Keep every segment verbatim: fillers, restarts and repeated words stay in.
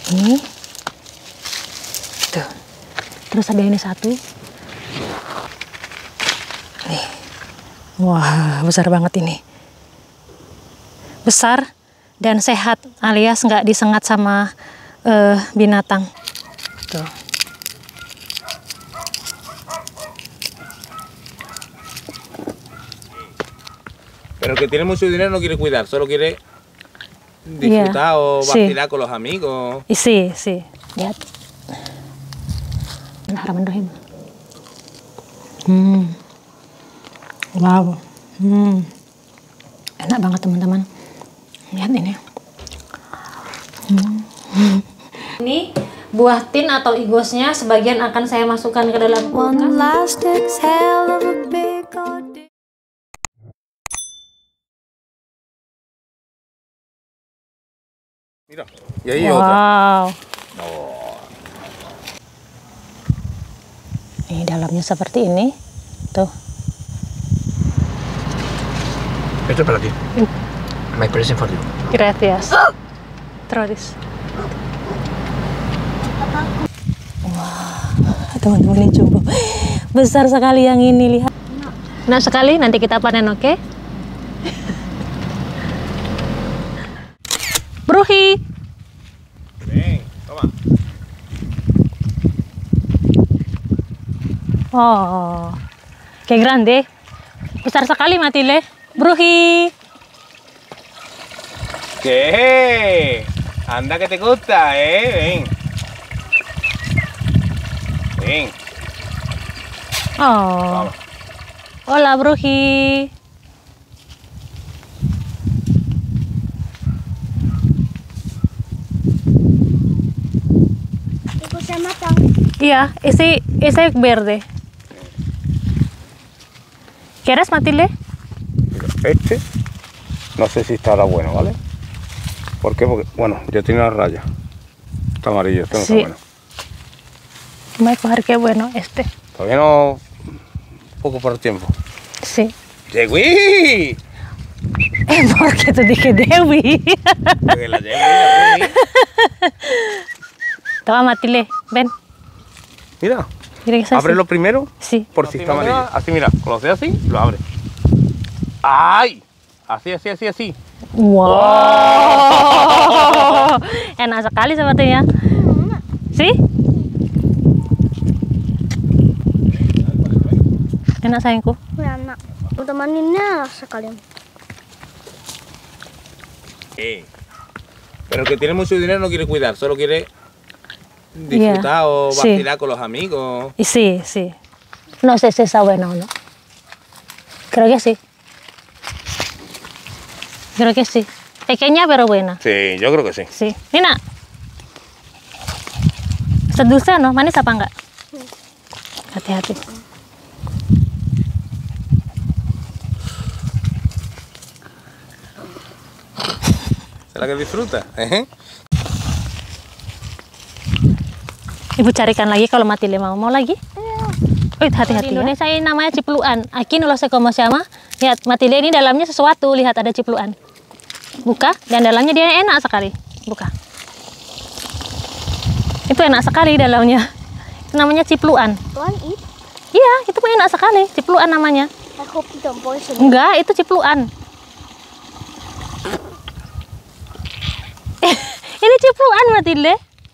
Ini. Tuh. Terus ada ini satu. Nih. Wah, besar banget ini. Besar dan sehat, alias nggak disengat sama uh, binatang. Tuh. Pero que tiene mucho dinero no quiere cuidar, solo quiere disfrutar yeah. o vacilar sí. con los amigos. Y sí, sí. Lihat. Bismillahirrahmanirrahim. Hmm. Wow. Hmm. Enak banget teman-teman. Lihat ini. Hmm. Ini buah tin atau igosnya sebagian akan saya masukkan ke dalam kulkas. Mira, y ahí wow. otra. Oh. Ini dalamnya seperti ini. Tuh. Esto es para ti. My present for you. Gracias. Terus. Wah, teman-teman ini jumbo. Besar sekali yang ini, lihat. Nah sekali, nanti kita panen, oke? Okay? Bruhi. Ven, toma. Oh, qué grande. Besar sekali, Matilde. Bruhi. ¿Qué? Anda que te gusta, eh. Ven. Ven. Oh. Vamos. Hola, Bruhi. Iya, ese, ese verde. ¿Quieres, Matilde? Este, no sé si estará bueno, ¿vale? ¿Por qué? Porque, bueno, ya tiene una raya. Está amarillo, este no sí. está bueno. Voy a coger qué bueno este. Todavía no... poco por tiempo. Sí. ¡Dewi! ¿Por qué te dije Dewi? Porque la Dewi, la Dewi. Toma, Matilde, ven. Mira, mira que ábrelo primero. Sí. Por si está amarillo. Así, mira, con los dedos así, lo abre. ¡Ay! Así, así, así, así. Wow. Enak sekali sepertinya. ¿Sí? Enak sayangku. Enak. Teman-teman ini enak sekali. Eh. Pero el que tiene mucho dinero no quiere cuidar, solo quiere disfrutar yeah. o vacilar sí. con los amigos. Y sí, sí. No sé si está bueno o no. Creo que sí. Creo que sí. Pequeña pero buena. Sí, yo creo que sí. Sí. Nina. Sedulce no? Manis apa enggak? Hati-hati. ¿Será que disfruta? ¿Eh? Ibu carikan lagi kalau Matilde mau. Mau lagi? Oh, hati-hati ya. Indonesia ini namanya cipluan. Aquí no lo sé cómo se llama. Lihat, Matilde ini dalamnya sesuatu. Lihat, ada cipluan. Buka, dan dalamnya dia enak sekali. Buka. Itu enak sekali dalamnya. Itu namanya cipluan. Iya, itu pun enak sekali. Cipluan namanya. Enggak, itu cipluan. Ini cipluan, Matilde.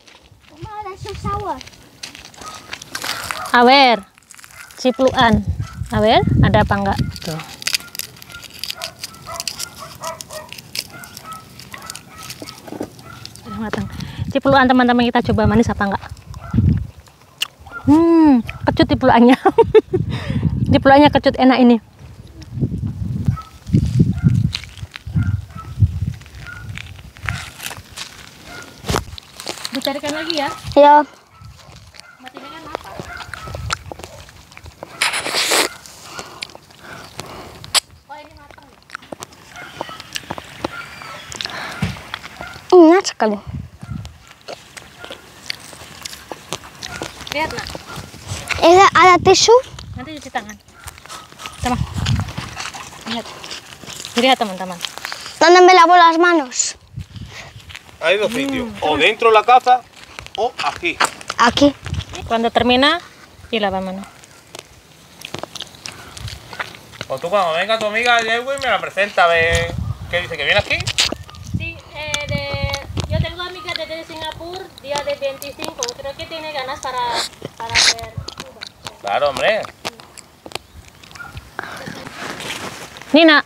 A ver, cipluan. A ver, ada apa enggak? Tuh. Udah matang. Cipluan teman-teman, kita coba manis apa enggak? Hmm, kecut cipluannya. Cipluannya kecut, enak ini. Dicarikan lagi ya? Ya. Matilde kan apa? Oh, ini matang. Enak sekali. Lihat, nak. Eh, ada tisu? Nanti cuci tangan. Sama. Lihat. Lihat, teman-teman. ¿Dónde me lavo las manos? Hay dos sitios, o dentro de la casa o aquí. Aquí. Cuando termina, y la vámonos. O tú cuando venga tu amiga de Edwin me la presenta, a ver qué dice, que viene aquí. Sí, eh, de, yo tengo amiga desde Singapur, día de veinticinco, creo que tiene ganas para, para ver Cuba. Claro, hombre. Nina.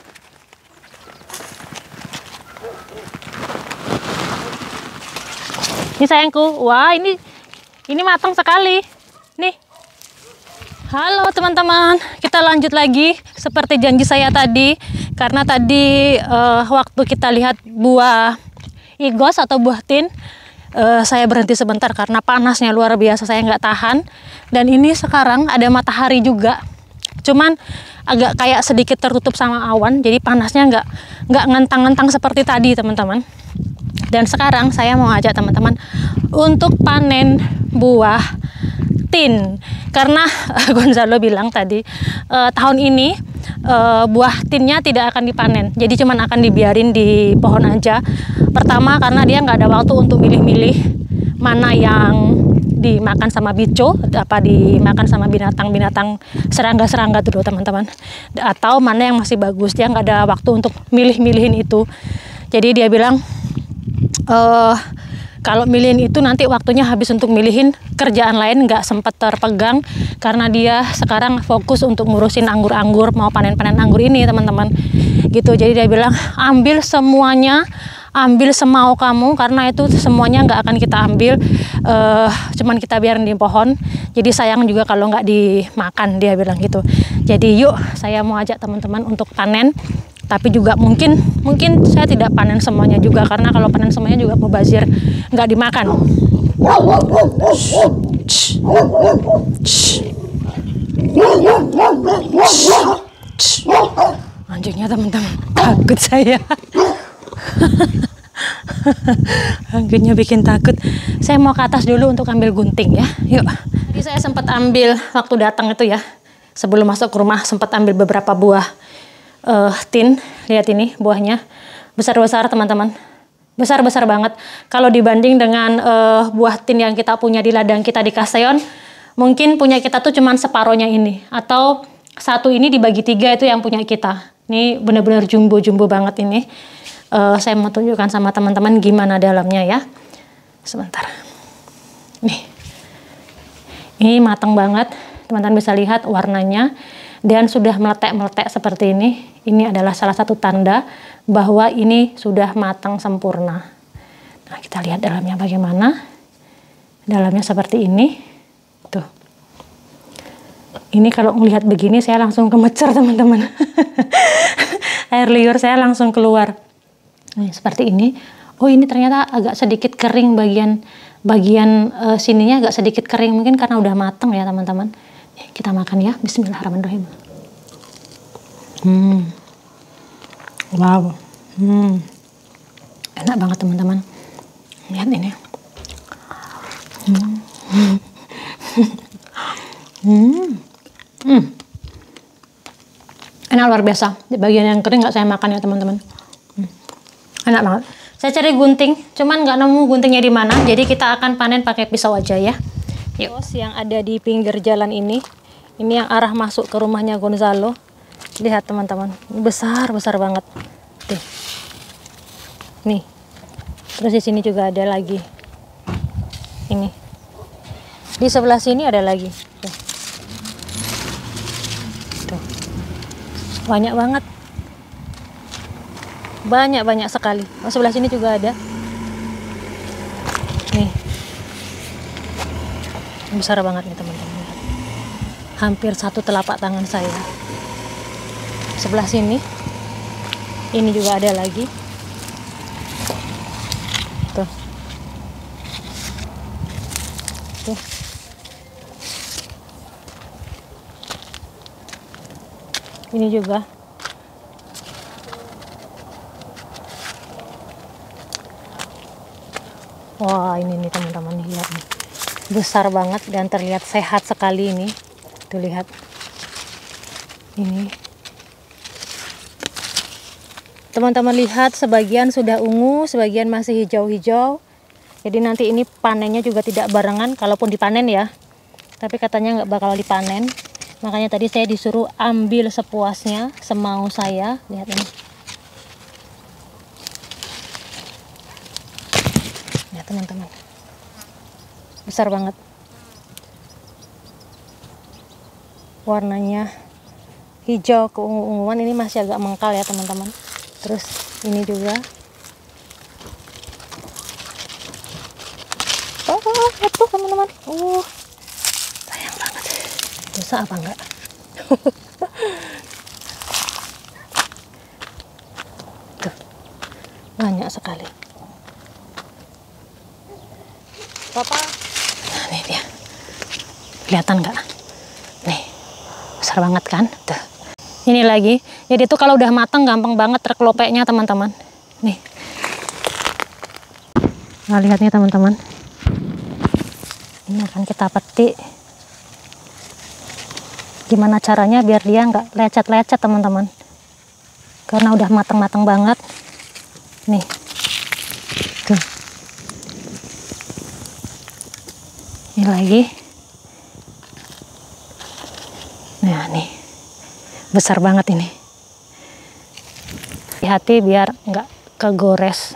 Ini sayangku, wah ini ini matang sekali. Nih. Halo teman-teman, kita lanjut lagi seperti janji saya tadi. Karena tadi uh, waktu kita lihat buah igos atau buah tin, uh, saya berhenti sebentar karena panasnya luar biasa, saya nggak tahan. Dan ini sekarang ada matahari juga, cuman agak kayak sedikit tertutup sama awan, jadi panasnya nggak nggak ngentang-ngentang seperti tadi teman-teman. Dan sekarang saya mau ajak teman-teman untuk panen buah tin, karena Gonzalo bilang tadi e, tahun ini e, buah tinnya tidak akan dipanen, jadi cuman akan dibiarin di pohon aja. Pertama karena dia nggak ada waktu untuk milih-milih mana yang dimakan sama bico, apa dimakan sama binatang-binatang serangga-serangga tuh teman-teman, atau mana yang masih bagus. Dia nggak ada waktu untuk milih-milihin itu, jadi dia bilang Uh, kalau milihin itu nanti waktunya habis untuk milihin, kerjaan lain nggak sempat terpegang karena dia sekarang fokus untuk ngurusin anggur-anggur, mau panen-panen anggur ini teman-teman gitu. Jadi dia bilang ambil semuanya, ambil semau kamu, karena itu semuanya nggak akan kita ambil, uh, cuman kita biarin di pohon, jadi sayang juga kalau nggak dimakan, dia bilang gitu. Jadi yuk saya mau ajak teman-teman untuk panen. Tapi juga mungkin mungkin saya tidak panen semuanya juga, karena kalau panen semuanya juga mubazir, nggak dimakan. Anjingnya teman-teman, takut saya. Anjingnya bikin takut. Saya mau ke atas dulu untuk ambil gunting ya. Yuk. Tadi saya sempat ambil waktu datang itu ya, sebelum masuk ke rumah sempat ambil beberapa buah Uh, tin. Lihat ini buahnya besar-besar teman-teman, besar-besar banget. Kalau dibanding dengan uh, buah tin yang kita punya di ladang kita di Kaseon, mungkin punya kita tuh cuman separohnya ini, atau satu ini dibagi tiga itu yang punya kita. Ini benar-benar jumbo-jumbo banget ini. Uh, saya mau tunjukkan sama teman-teman gimana dalamnya ya. Sebentar. Nih, ini matang banget. Teman-teman bisa lihat warnanya. Dan sudah meletek-meletek seperti ini. Ini adalah salah satu tanda bahwa ini sudah matang sempurna. Nah, kita lihat dalamnya bagaimana. Dalamnya seperti ini. Tuh. Ini kalau melihat begini saya langsung kemecer teman-teman. Air liur saya langsung keluar. Nih, seperti ini. Oh, ini ternyata agak sedikit kering bagian bagian uh, sininya agak sedikit kering, mungkin karena udah matang ya teman-teman. Kita makan ya, bismillahirrahmanirrahim. Hmm. Wow. Hmm. Enak banget teman-teman. Lihat ini. Hmm. Hmm. Hmm. Enak luar biasa. Di bagian yang kering nggak saya makan ya teman-teman. Hmm. Enak banget. Saya cari gunting, cuman nggak nemu guntingnya di mana. Jadi kita akan panen pakai pisau aja ya. Yuk. Yang ada di pinggir jalan ini, ini yang arah masuk ke rumahnya Gonzalo. Lihat teman-teman, besar besar banget. Tuh. Nih. Terus di sini juga ada lagi. Ini. Di sebelah sini ada lagi. Tuh. Tuh. Banyak banget. Banyak-banyak sekali. Oh, sebelah sini juga ada. Nih. Besar banget nih teman-teman, hampir satu telapak tangan saya. Sebelah sini ini juga ada lagi tuh, tuh. Ini juga wah, ini nih teman-teman, lihat nih, besar banget dan terlihat sehat sekali ini. Tuh lihat. Ini. Teman-teman lihat, sebagian sudah ungu, sebagian masih hijau-hijau. Jadi nanti ini panennya juga tidak barengan, kalaupun dipanen ya. Tapi katanya nggak bakal dipanen. Makanya tadi saya disuruh ambil sepuasnya, semau saya. Lihat ini. Ya teman-teman. Besar banget. Warnanya hijau keungu-unguan, ini masih agak mengkal ya teman-teman. Terus ini juga. Oh, lihat tuh teman-teman. Uh, sayang banget. Dosa apa enggak? Tuh, banyak sekali. Papa. Nah, ini dia. Kelihatan nggak? Nih, besar banget kan? Tuh. Ini lagi. Jadi tuh kalau udah matang gampang banget terkelopeknya teman-teman. Nih. Nah, lihat nih teman-teman. Ini akan kita petik. Gimana caranya biar dia nggak lecet-lecet teman-teman. Karena udah matang-matang banget. Nih. Tuh. Ini lagi. Nah, nih. Besar banget ini. Hati-hati biar nggak kegores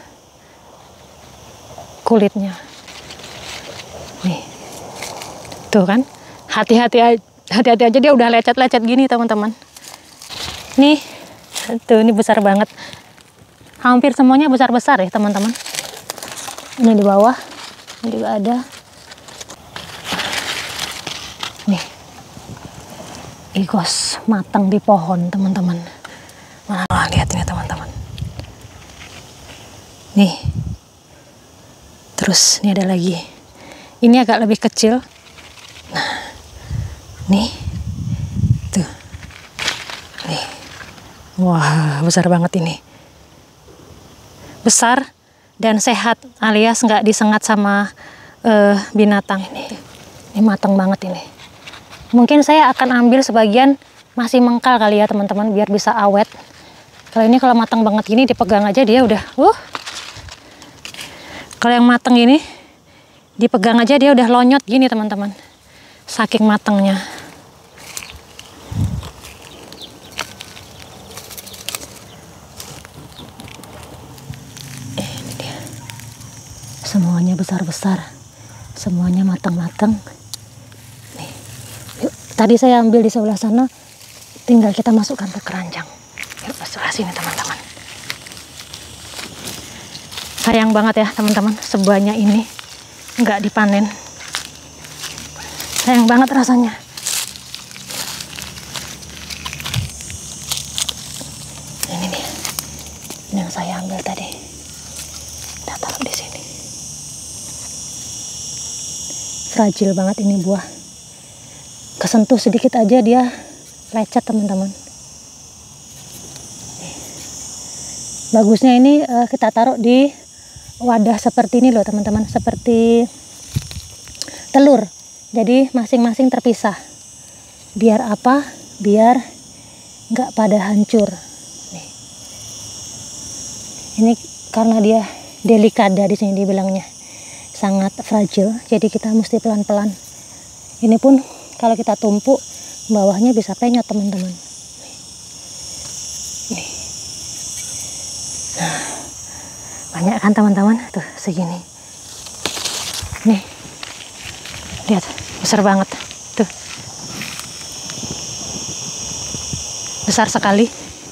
kulitnya. Nih. Tuh kan. Hati-hati aja. Hati-hati aja dia udah lecet-lecet gini teman-teman. Nih. Tuh, ini besar banget. Hampir semuanya besar-besar ya teman-teman. Ini di bawah. Ini juga ada. Nih. Igos matang di pohon teman-teman. Mana, lihat ini teman-teman. Nih. Terus ini ada lagi. Ini agak lebih kecil. Nah. Nih. Tuh. Nih. Wah, besar banget ini. Besar dan sehat, alias nggak disengat sama uh, binatang. Ini. Ini matang banget ini. Mungkin saya akan ambil sebagian masih mengkal kali ya teman-teman, biar bisa awet. Kalau ini kalau matang banget gini dipegang aja dia udah, uh. Kalau yang matang ini dipegang aja dia udah lonyot gini teman-teman. Saking matangnya. Eh, ini dia. Semuanya besar-besar. Semuanya matang-matang. Tadi saya ambil di sebelah sana, tinggal kita masukkan ke keranjang. Yuk, sebelah sini teman-teman. Sayang banget ya teman-teman, sebanyak ini nggak dipanen. Sayang banget rasanya. Ini nih, ini yang saya ambil tadi. Kita taruh di sini. Fragil banget ini buah. Kesentuh sedikit aja dia lecet teman-teman. Bagusnya ini uh, kita taruh di wadah seperti ini loh teman-teman, seperti telur. Jadi masing-masing terpisah. Biar apa? Biar nggak pada hancur. Nih. Ini karena dia delikada di sini dibilangnya, sangat fragile. Jadi kita mesti pelan-pelan. Ini pun kalau kita tumpuk, bawahnya bisa penyot teman-teman. Nih. Nah, banyak kan teman-teman? Tuh, segini. Nih. Lihat, besar banget. Tuh. Besar sekali.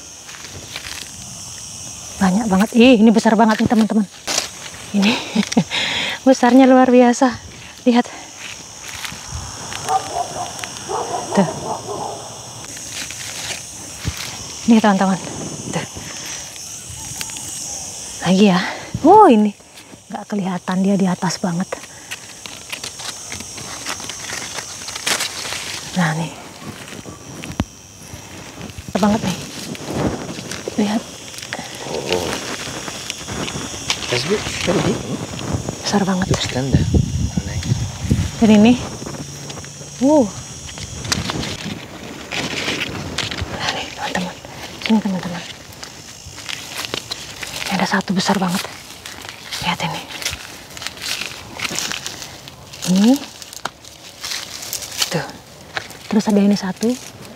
Banyak banget. Ih, ini besar banget nih teman-teman. Ini besarnya luar biasa. Lihat. Tuh. Ini teman-teman. Tuh. Lagi ya. Oh, ini nggak kelihatan dia di atas banget. Nah, nih. Besar banget nih. Lihat. Besar banget. Dan ini. Wow. Nah, nih teman-teman. Sini teman-teman. satu besar banget. Lihat ini. Ini. Tuh. Terus ada ini satu.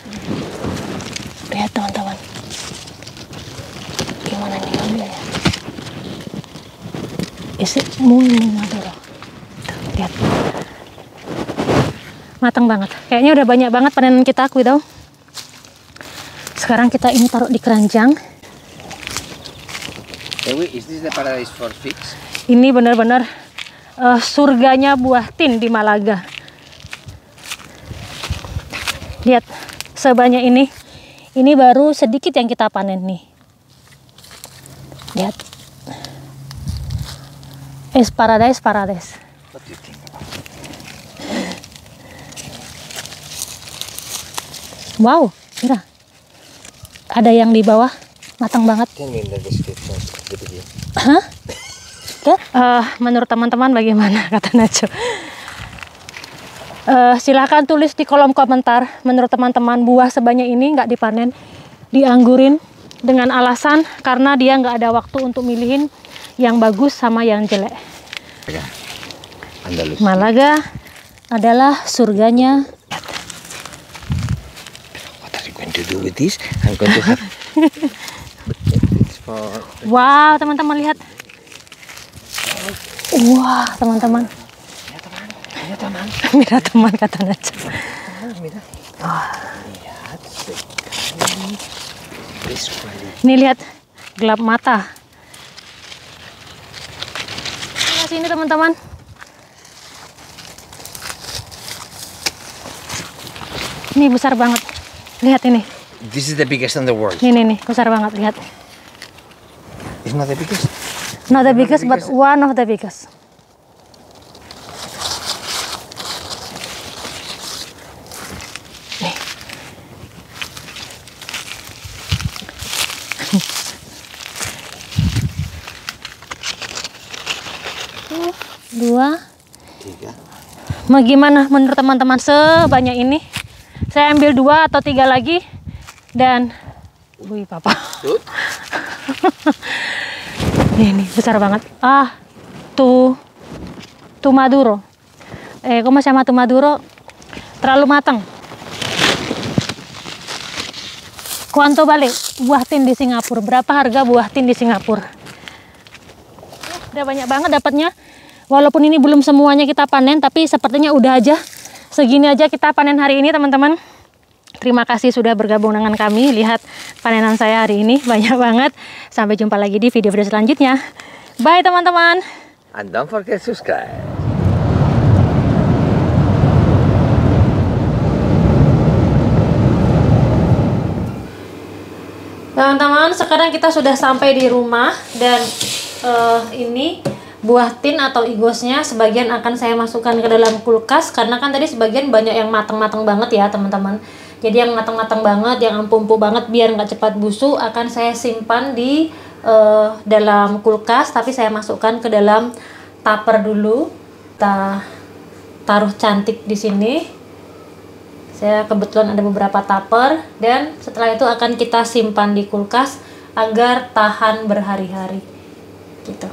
Lihat teman-teman. Gimana nih ngambilnya? Isi muy muy maduro. Tuh, lihat. Matang banget. Kayaknya udah banyak banget panenan kita, aku tahu. Sekarang kita ini taruh di keranjang. Is this the paradise for figs? Ini benar-benar uh, surganya buah tin di Malaga. Lihat, sebanyak ini. Ini baru sedikit yang kita panen nih. Lihat. Es paradise, paradise. What do you think about it? Wow, mira. Ada yang di bawah, matang banget. Tell me in the description of the video. Hah? Oke, uh, menurut teman-teman bagaimana kata Nacho? Uh, silakan tulis di kolom komentar. Menurut teman-teman buah sebanyak ini nggak dipanen, dianggurin dengan alasan karena dia nggak ada waktu untuk milihin yang bagus sama yang jelek. Andalus. Malaga adalah surganya. What are you going to do with this? I'm going to have. It's for. Wow, teman-teman lihat. Wah, teman-teman. Mira teman. Mira teman kata Nacho. Mira. Wah. Lihat sekali. This one. Ini lihat gelap mata. Nah, sini teman-teman. Ini besar banget. Lihat ini. This is the biggest in the world. Ini nih, nih besar banget lihat. It's not the biggest. Not the biggest, but one of the biggest. Nih. Dua. Tiga. Mau gimana menurut teman-teman sebanyak ini? Saya ambil dua atau tiga lagi dan, wih papa. Good. Ini besar banget. Ah, tu, tu maduro. Eh, ¿cómo se llama tu maduro? Terlalu matang. Cuánto vale buah tin di Singapura? Berapa harga buah tin di Singapura? Udah banyak banget dapatnya. Walaupun ini belum semuanya kita panen, tapi sepertinya udah aja. Segini aja kita panen hari ini, teman-teman. Terima kasih sudah bergabung dengan kami. Lihat panenan saya hari ini banyak banget. Sampai jumpa lagi di video-video selanjutnya. Bye teman-teman. And don't forget to subscribe. Teman-teman, sekarang kita sudah sampai di rumah dan uh, ini buah tin atau igosnya sebagian akan saya masukkan ke dalam kulkas karena kan tadi sebagian banyak yang matang-matang banget ya teman-teman. Jadi yang matang-matang banget, yang empuk-empuk banget biar nggak cepat busuk akan saya simpan di uh, dalam kulkas, tapi saya masukkan ke dalam tupper dulu. Kita taruh cantik di sini. Saya kebetulan ada beberapa tupper dan setelah itu akan kita simpan di kulkas agar tahan berhari-hari. Gitu.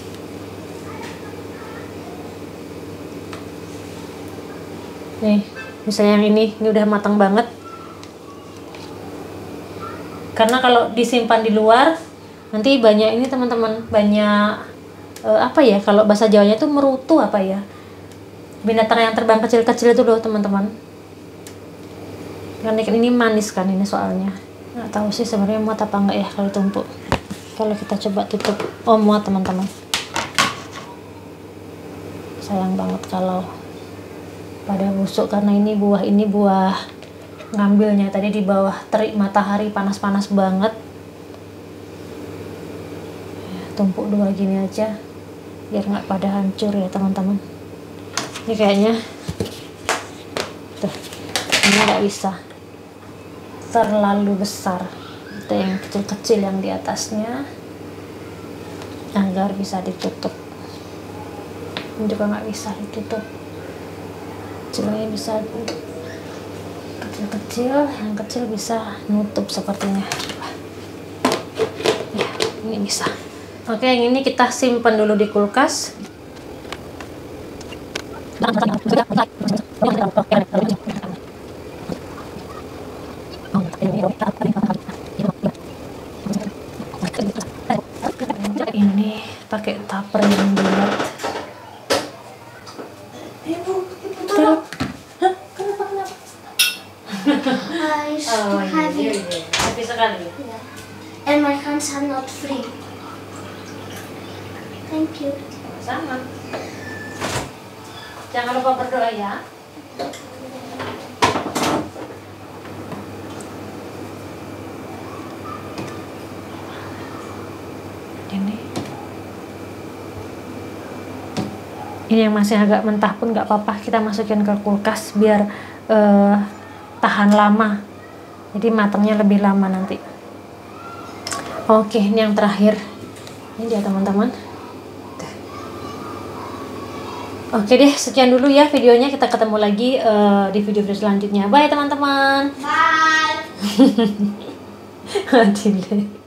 Nih, misalnya yang ini, ini udah matang banget. Karena kalau disimpan di luar, nanti banyak ini teman-teman, banyak eh, apa ya, kalau bahasa Jawanya itu merutu apa ya, binatang yang terbang kecil-kecil itu loh teman-teman. Karena ini manis kan ini soalnya. Nggak tahu sih sebenarnya muat apa enggak ya kalau tumpuk. Kalau kita coba tutup, oh muat teman-teman. Sayang banget kalau pada busuk karena ini buah ini buah ngambilnya tadi di bawah terik matahari panas-panas banget. Ya, tumpuk dua gini aja biar nggak pada hancur ya teman-teman. Ini kayaknya tuh ini nggak bisa terlalu besar, ada yang kecil-kecil yang di atasnya agar bisa ditutup. Ini juga nggak bisa ditutup, kecilnya bisa kecil-kecil, yang kecil bisa nutup sepertinya. Ya, ini bisa. Oke, yang ini kita simpan dulu di kulkas. Ini pakai tupper yang bulat. Ibu, ibu tolong. Hah? Kenapa kenapa? Uh, it's too heavy. Heavy sekali. Yeah. And my hands are not free. Thank you. Sama. Jangan lupa berdoa ya. Ini. Ini yang masih agak mentah pun nggak apa-apa, kita masukin ke kulkas biar uh, tahan lama. Jadi matangnya lebih lama nanti. Oke, ini yang terakhir. Ini dia teman-teman. Oke deh, sekian dulu ya videonya. Kita ketemu lagi uh, di video-video selanjutnya. Bye teman-teman. Bye. Adile.